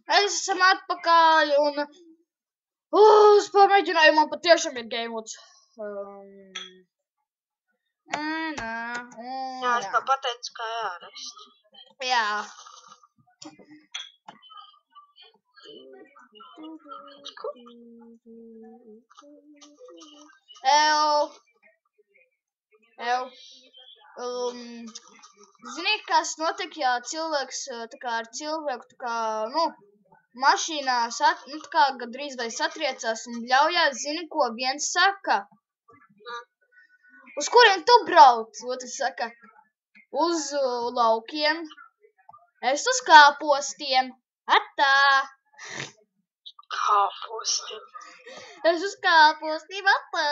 Es esam atpakaļ un uz pamēģinājumu man patiešām ir gamelots. Jā, es tev pateicu, kā jārast. Jā. Zini, kas notiek, ja cilvēks tā kā ar cilvēku tā kā, mašīnā tā kā gandrīz vai satriecās un bļaujās, zini, ko viens saka? Uz kuriem tu brauc? Otrs saka, uz laukiem. Es uz kāpostiem. Atā. Kāpostiem? Es uz kāpostiem, atā.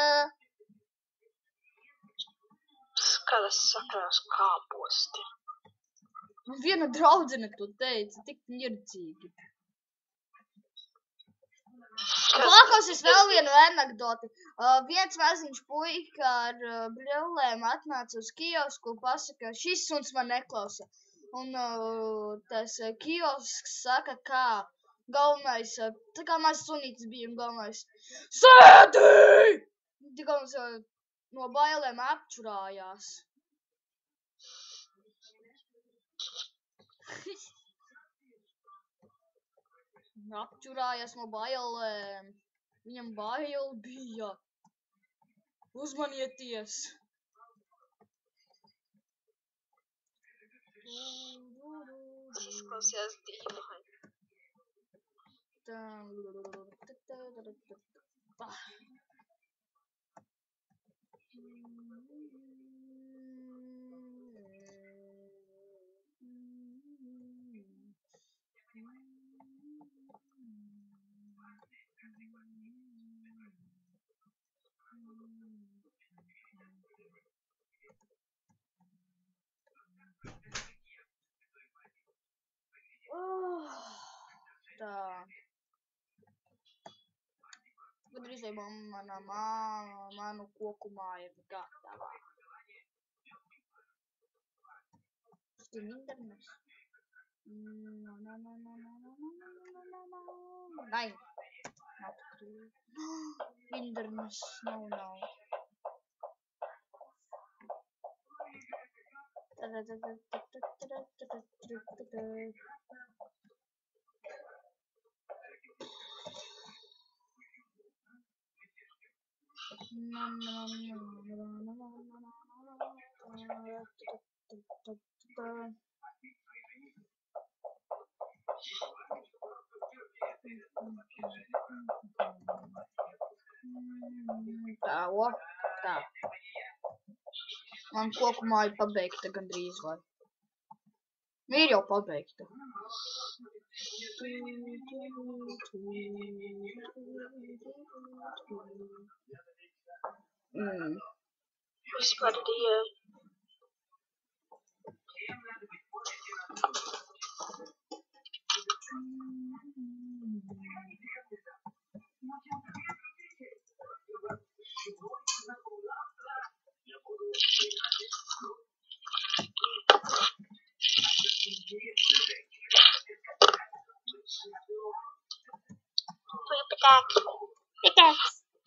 Kādas sakarās kāpostiem? Viena draudzene to teica, tik ņirdzīgi. Klausīs vēl vienu anekdoti. Viens maziņš puika ar brillēm atnāca uz kiosku un pasaka, šis suns man neklausa. Un tas kiosks saka, kā galvenais, tā kā mazs sunītis bija un galvenais, sēdī! Tik galvenais no bailēm apčurājās. Apčurājās no bailēm. Viņam bail bija. Uzmanieties! Tas izklausījās dīvaini. Tā. Gandrīz vai manu koku māja ir gatava. Steam internet. Nein. Not true. Internet. No. Tā. Man koku māja pabeigta gandrīz vai. Ir jau pabeigta. Vispār ir. Pickaxe.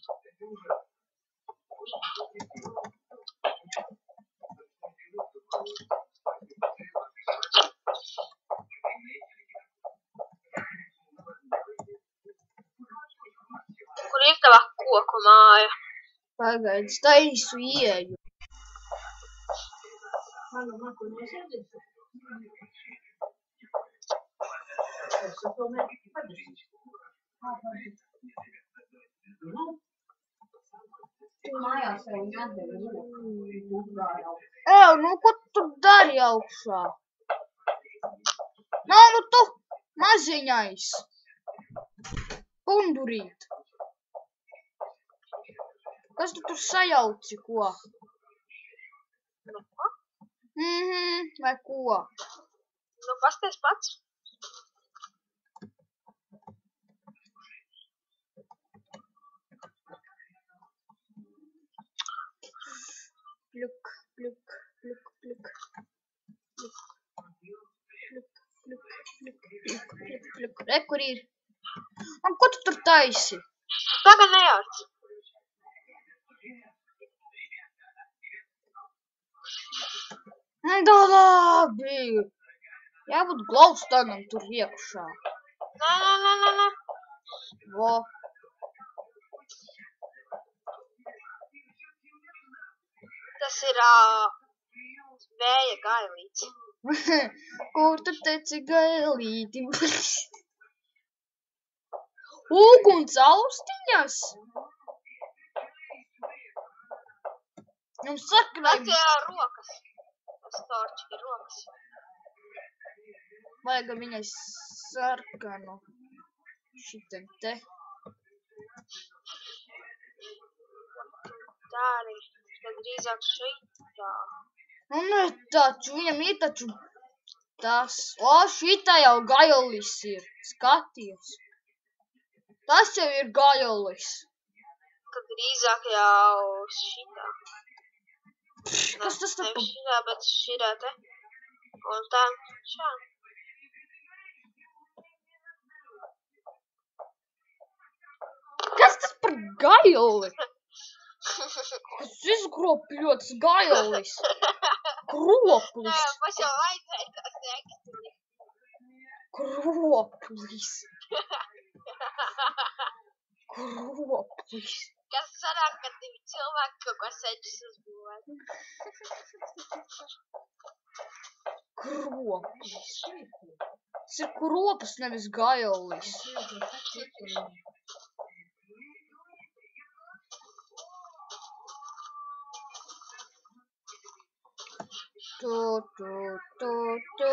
Kur ir tava koku māja? Pagaid, taisu ieeju. Ko tu dari augšā? Nav, tu maziņais. Pundurīt. Kas tu tur sajauci, ko? Vai ko? Pasties pats. Pluk. Re, kur ir? Man, ko tu tur taisi? Tagad nejauc. Da labi. Jābūt glaustanam tur iekšā. Nē. Vo. Tas ir vēja gailīts. Kur tu teici gailīti? Uguns austiņas? Jums sarkanai Tas ir rokas. Tas torčiki rokas. vajag viņai sarkanu. Šitam te. Tā arī. Tad drīzāk šitā. Nu, ne taču, viņam ir taču tas. O, šitā jau gajolis ir. Skaties. Tas jau ir gajolis. Tad drīzāk jau šitā. Kas tas tā? Nevis šitā, bet šitā te. Un tā šā. Kas tas par gajoli? Tas izgropļots gajolis. Kroplis. Nē, mums jau vajadzēja tās teksturi. Kroplis. Kroplis. Kas sanāk, kad divi cilvēki kaut ko seģis uzbūvē. Kroplis. Tas ir kroplis, nevis gajolis. Tu.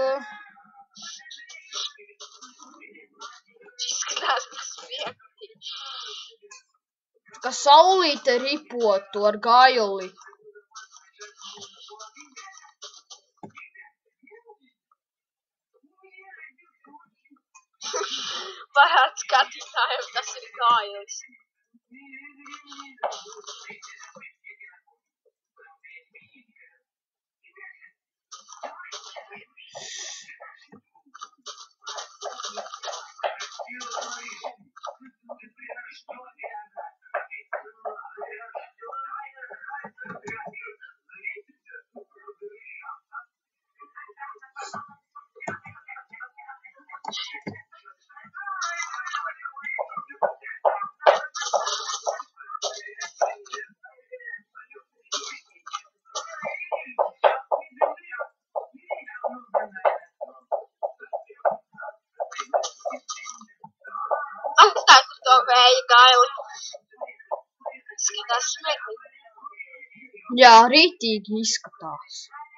Izskatās pasmiekti. Kā saulīte ripotu ar gajoli. Varētu skatītājiem, tas ir gājums. Atstāj tur to vēja gaili. Skatās smieklīgi. Jā, rītīgi izskatās.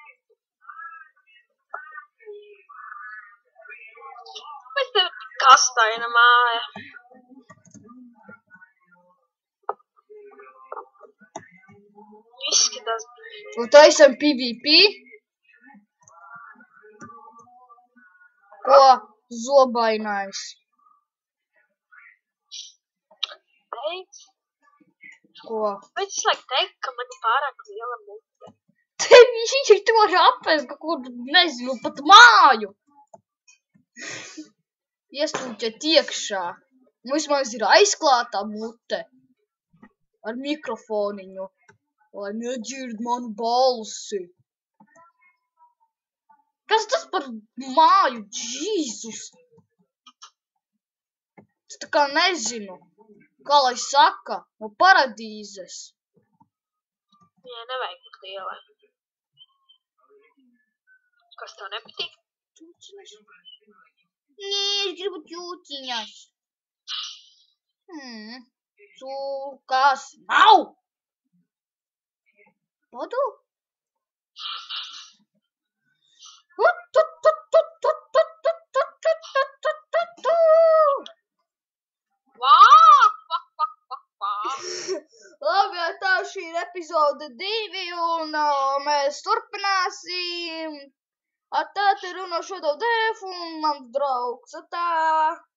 Bet tev tik kastaina māja. Izskatās. Un taisam PvP. Ko zobainais? Beidz. Ko? Bet es laik teikt, ka man ir pārāk liela mute. Tev ir to apēst kaut kur, nezinu, pat māju. Iestūķēt iekšā. Vismaz ir aizklātā mute. Ar mikrofoniņu. Lai nedzird manu balsi. Kas tas par māju? Jīzus! Es tā kā nezinu. Kā lai saka? No paradīzes. Jā, nevajag tik lielai. Kas tev nepatīk? Nē, es gribu ķūciņas. Cūkas nav! Padu? Labi, tā šī ir epizode 2 un mēs turpināsim. Atā te runā šodien Dēf un mans draugs. Atā!